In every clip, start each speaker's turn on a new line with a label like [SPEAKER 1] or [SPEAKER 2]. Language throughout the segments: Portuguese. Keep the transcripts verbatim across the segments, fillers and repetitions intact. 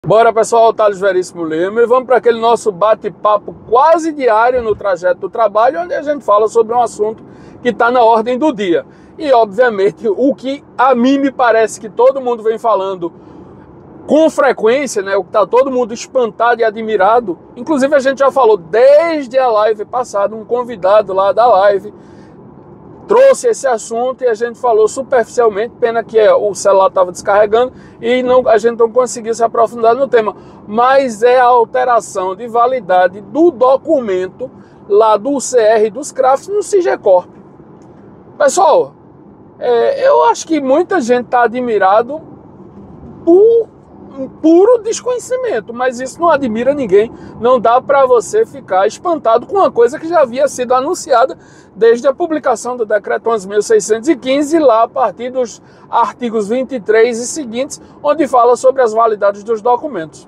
[SPEAKER 1] Bora, pessoal, Thales Veríssimo Lima, e vamos para aquele nosso bate-papo quase diário no trajeto do trabalho, onde a gente fala sobre um assunto que está na ordem do dia. E, obviamente, o que a mim me parece que todo mundo vem falando com frequência, né, o que está todo mundo espantado e admirado, inclusive a gente já falou desde a live passada, um convidado lá da live trouxe esse assunto e a gente falou superficialmente, pena que o celular estava descarregando e não, a gente não conseguiu se aprofundar no tema, mas é a alteração de validade do documento lá do C R dos CRAFs no Sigecorp. Pessoal, é, eu acho que muita gente está admirado por um puro desconhecimento, mas isso não admira ninguém. Não dá para você ficar espantado com uma coisa que já havia sido anunciada desde a publicação do decreto onze mil seiscentos e quinze, lá a partir dos artigos vinte e três e seguintes, onde fala sobre as validades dos documentos.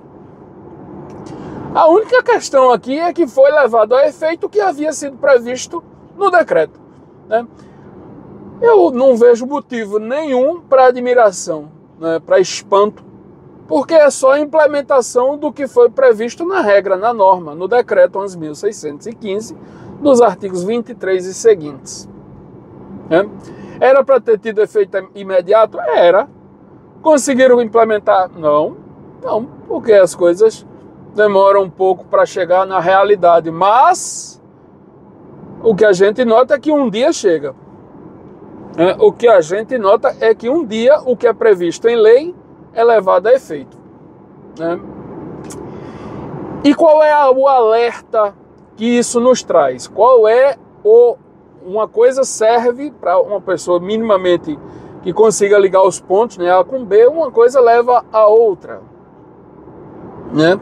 [SPEAKER 1] A única questão aqui é que foi levado a efeito o que havia sido previsto no decreto, né? Eu não vejo motivo nenhum para admiração, né, para espanto, porque é só a implementação do que foi previsto na regra, na norma, no decreto onze mil seiscentos e quinze, dos artigos vinte e três e seguintes. É? Era para ter tido efeito imediato? Era. Conseguiram implementar? Não. Não, porque as coisas demoram um pouco para chegar na realidade. Mas o que a gente nota é que um dia chega. É? O que a gente nota é que um dia o que é previsto em lei é levado a efeito, né? E qual é o alerta que isso nos traz? Qual é o... Uma coisa serve para uma pessoa minimamente que consiga ligar os pontos, né, A com B, uma coisa leva a outra, né?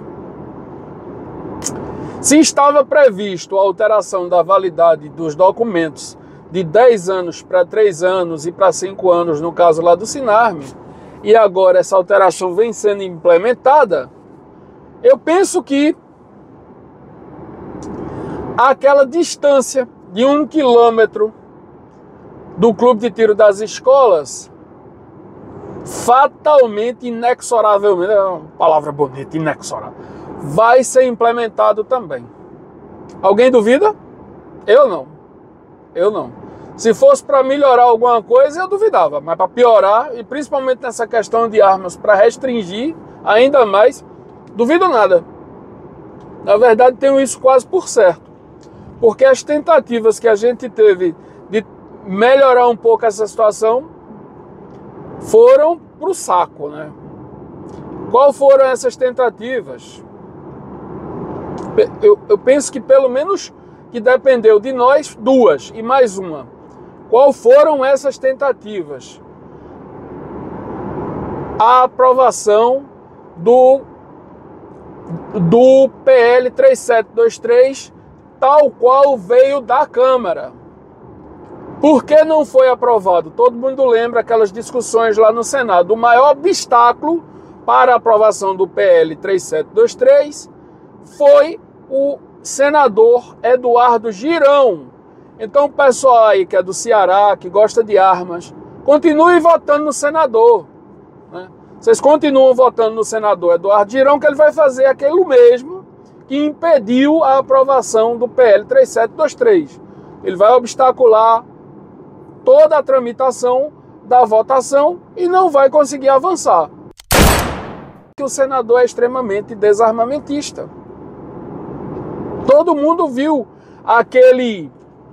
[SPEAKER 1] Se estava previsto a alteração da validade dos documentos de dez anos para três anos e para cinco anos, no caso lá do Sinarme, e agora essa alteração vem sendo implementada, eu penso que aquela distância de um quilômetro do clube de tiro das escolas, fatalmente, inexoravelmente, é uma palavra bonita, inexorável, vai ser implementado também. Alguém duvida? Eu não. Eu não. Se fosse para melhorar alguma coisa, eu duvidava, mas para piorar, e principalmente nessa questão de armas, para restringir ainda mais, duvido nada. Na verdade, tenho isso quase por certo, porque as tentativas que a gente teve de melhorar um pouco essa situação foram para o saco, né? Qual foram essas tentativas? Eu, eu penso que pelo menos que dependeu de nós, duas, e mais uma. Qual foram essas tentativas? A aprovação do, do P L três sete dois três, tal qual veio da Câmara. Por que não foi aprovado? Todo mundo lembra aquelas discussões lá no Senado. O maior obstáculo para a aprovação do P L três sete dois três foi o senador Eduardo Girão. Então o pessoal aí que é do Ceará, que gosta de armas, continue votando no senador, né? Vocês continuam votando no senador Eduardo Girão, que ele vai fazer aquilo mesmo que impediu a aprovação do P L três sete dois três. Ele vai obstacular toda a tramitação da votação e não vai conseguir avançar. O senador é extremamente desarmamentista. Todo mundo viu aquele...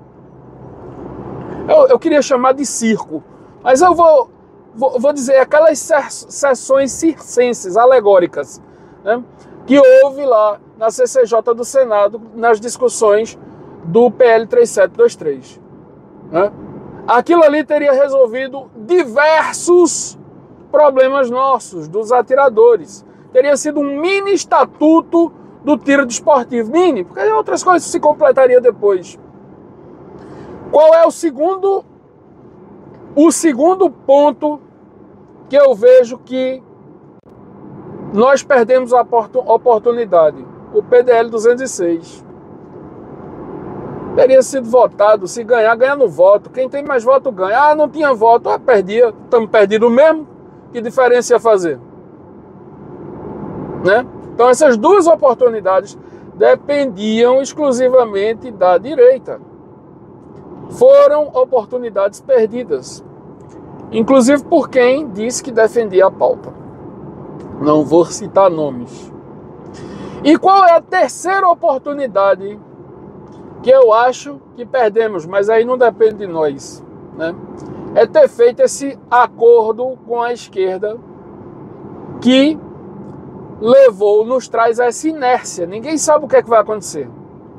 [SPEAKER 1] Eu, eu queria chamar de circo, mas eu vou, vou, vou dizer aquelas sessões circenses, alegóricas, né, que houve lá na C C J do Senado nas discussões do P L três sete dois três. Né? Aquilo ali teria resolvido diversos problemas nossos, dos atiradores. Teria sido um mini estatuto do tiro desportivo. Mini, porque outras coisas se completariam depois. Qual é o segundo, o segundo ponto que eu vejo que nós perdemos a oportunidade? O P D L duzentos e seis. Teria sido votado, se ganhar, ganha no voto. Quem tem mais voto ganha. Ah, não tinha voto, ah, perdia. Estamos perdidos mesmo. Que diferença ia fazer? né? Então essas duas oportunidades dependiam exclusivamente da direita. Foram oportunidades perdidas, inclusive por quem disse que defendia a pauta. Não vou citar nomes. E qual é a terceira oportunidade que eu acho que perdemos, mas aí não depende de nós, né? É ter feito esse acordo com a esquerda que levou, nos traz essa inércia. Ninguém sabe o que é que vai acontecer.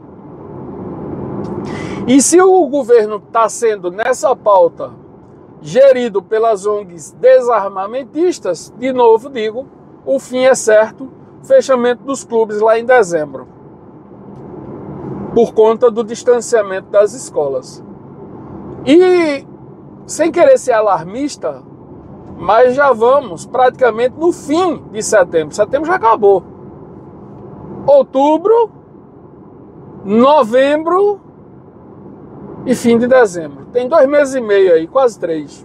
[SPEAKER 1] E se o governo está sendo, nessa pauta, gerido pelas O N Gs desarmamentistas, de novo digo, o fim é certo, fechamento dos clubes lá em dezembro, por conta do distanciamento das escolas. E, sem querer ser alarmista, mas já vamos praticamente no fim de setembro. Setembro já acabou. Outubro, novembro e fim de dezembro. Tem dois meses e meio aí, quase três.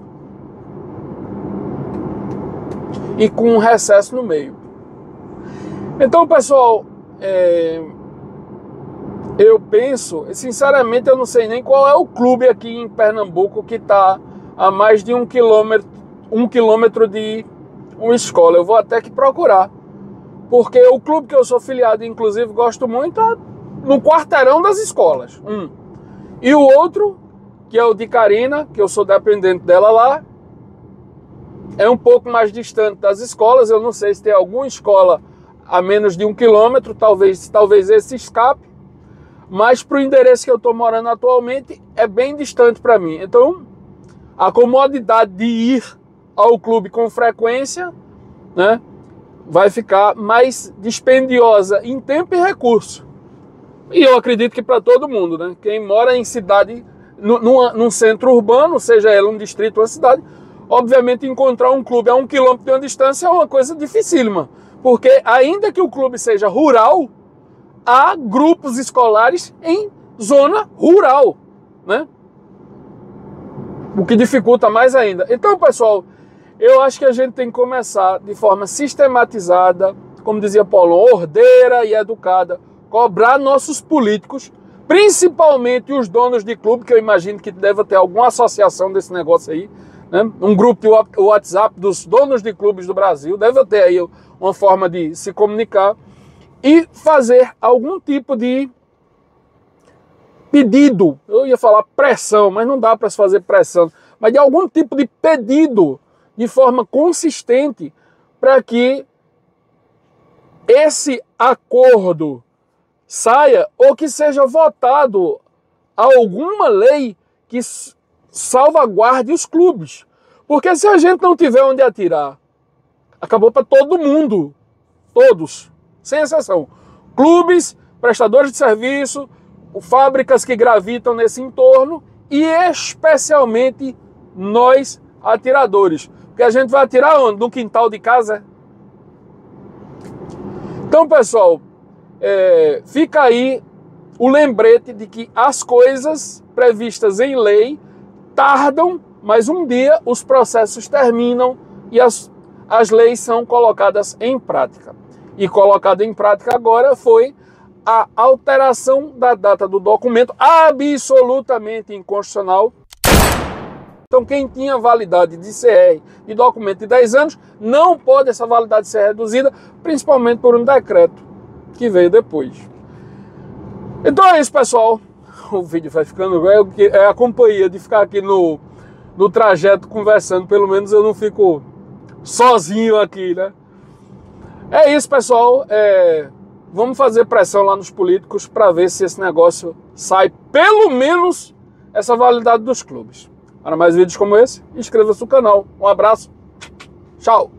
[SPEAKER 1] E com um recesso no meio. Então, pessoal, é... eu penso, sinceramente, eu não sei nem qual é o clube aqui em Pernambuco que está a mais de um quilômetro, um quilômetro de uma escola. Eu vou até que procurar. Porque o clube que eu sou filiado, inclusive, gosto muito, é no quarteirão das escolas. Um. E o outro, que é o de Carina, que eu sou dependente dela lá, é um pouco mais distante das escolas. Eu não sei se tem alguma escola a menos de um quilômetro, talvez, talvez esse escape. Mas para o endereço que eu estou morando atualmente, é bem distante para mim. Então, a comodidade de ir ao clube com frequência, né, vai ficar mais dispendiosa em tempo e recurso. E eu acredito que para todo mundo, né? Quem mora em cidade, num, num centro urbano, seja ele um distrito ou uma cidade, obviamente encontrar um clube a um quilômetro de uma distância é uma coisa dificílima. Porque ainda que o clube seja rural, há grupos escolares em zona rural, né? O que dificulta mais ainda. Então, pessoal, eu acho que a gente tem que começar de forma sistematizada, como dizia Paulo, ordeira e educada, cobrar nossos políticos, principalmente os donos de clube, que eu imagino que deve ter alguma associação desse negócio aí, né? Um grupo de WhatsApp dos donos de clubes do Brasil, deve ter aí uma forma de se comunicar e fazer algum tipo de pedido. Eu ia falar pressão, mas não dá para se fazer pressão, mas de algum tipo de pedido de forma consistente para que esse acordo saia ou que seja votado alguma lei que salvaguarde os clubes. Porque se a gente não tiver onde atirar, acabou para todo mundo, todos, sem exceção. Clubes, prestadores de serviço, fábricas que gravitam nesse entorno e especialmente nós atiradores. Porque a gente vai atirar onde? No quintal de casa? Então, pessoal, é, fica aí o lembrete de que as coisas previstas em lei tardam, mas um dia os processos terminam e as, as leis são colocadas em prática. E colocada em prática agora foi a alteração da data do documento, absolutamente inconstitucional. Então, quem tinha validade de C R de documento de dez anos, não pode essa validade ser reduzida, principalmente por um decreto que veio depois. Então é isso, pessoal. O vídeo vai ficando... É a companhia de ficar aqui no, no trajeto conversando. Pelo menos eu não fico sozinho aqui, né? É isso, pessoal. É, vamos fazer pressão lá nos políticos para ver se esse negócio sai, pelo menos, essa validade dos clubes. Para mais vídeos como esse, inscreva-se no canal. Um abraço. Tchau.